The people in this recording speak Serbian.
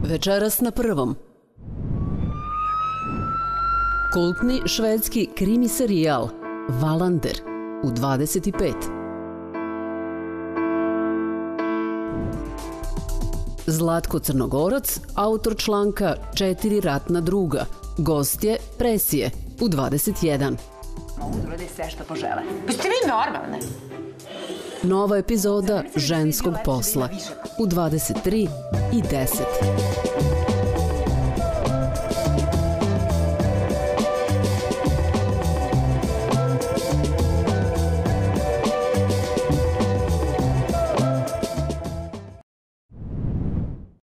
Večeras na Prvom. Kultni švedski krimi serijal Wallander u 25. Zlatko Crnogorac, autor članka 4 ratna druga. Gost je Presije u 21. Mogu da urade sve što požele. Pa ste vi normalne? Nova epizoda Ženskog posla u 23 i 10.